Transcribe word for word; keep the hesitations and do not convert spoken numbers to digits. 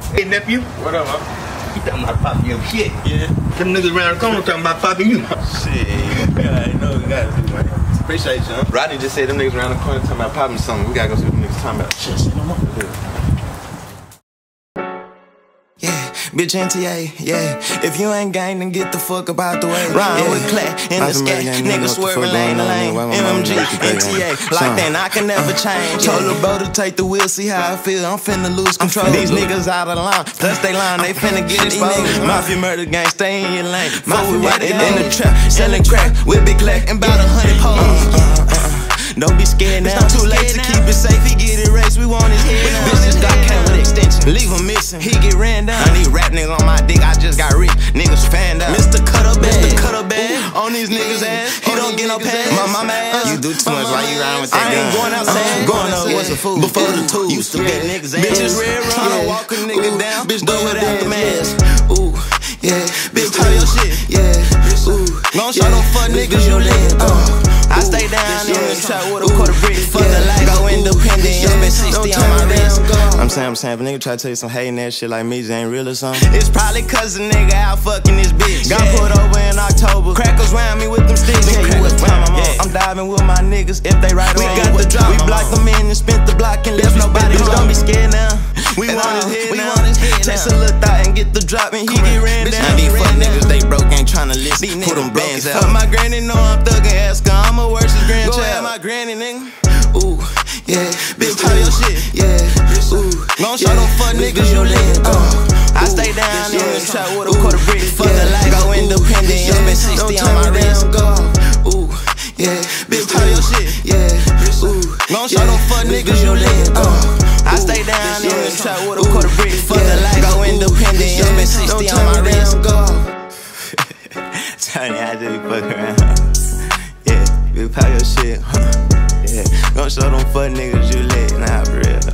Hey, nephew. What up, man? You talking about popping your shit? Yeah. Them niggas around the corner talking about popping you. Shit, yeah, I know we gotta do, man. Appreciate you, huh? Rodney just said them niggas around the corner talking about popping something. We gotta go see what them niggas talking about. Shit, shit, no more. Yeah, bitch N T A, yeah. If you ain't gang, then get the fuck up out the way. Rhyme yeah. with clack in the sky, niggas swerving lane to lane. M M G, N T A, like that, I can never change. Told the bro to take the wheel, see how I feel. I'm finna lose control. These niggas out of line, plus they line, they finna get exposed. Mafia murder gang, stay in your lane. Mafia right in the trap, selling crack with big clack and about a hundred poles. Don't be scared now, too late to keep it safe. He get erased, we want his head now. Bitches got came with extension, leave him missing, he get ran down. I need rap niggas on my dick, I just got rich, niggas fanned out. Mister Cutter Bag, Mister Cutter Bag, on these niggas ass, he don't get no pass. My mama ass, you do too much while you riding with that gun. I ain't going outside, going up, what's a fool? Before the tools, used to get niggas ass. Bitches red run, walk a nigga down, bitch do it out the mask. Ooh, yeah, bitch tell your shit, yeah, ooh. Gon' show them fuck niggas you live, uh. I stay down in the trap with a quarter brick. Fuck the life, go independent. You spend sixty on my wrist. I'm saying, I'm saying, if a nigga try to tell you some hating ass shit like me, just ain't real or something. It's probably cause a nigga out fucking this bitch. Got put over in October. Crackers round me with them sticks. Yeah, you was round my mom. I'm diving with my niggas if they right away. We got the drop. We blocked them in and spent the block and left nobody. Bitch, don't be scared now. We want his head now. Takes a little thought and get the drop and he get ran down. These fuck niggas, they broke, ain't tryna listen. Put them bands out. Fuck my granny, know I'm thuggin' ass gun. I'm a worse grandchild. My granny, nigga. Ooh, yeah, bitch, tell your shit. Yeah, ooh, gon' show them fuck niggas you live. Uh, I stay down in the trap with a quarter brick. Fuck the life, go independent. You spend sixty on my wrist. Ooh, yeah, bitch, tell your shit. Yeah, ooh, gon' show them fuck niggas you live. Uh, I stay down in the trap with a quarter brick. Fuck the life, go independent. You spend sixty on my wrist. Tony, I just be fucking around. Yeah, you pop your shit, huh? Yeah, gon' show them fuck niggas you lit, nah, for real.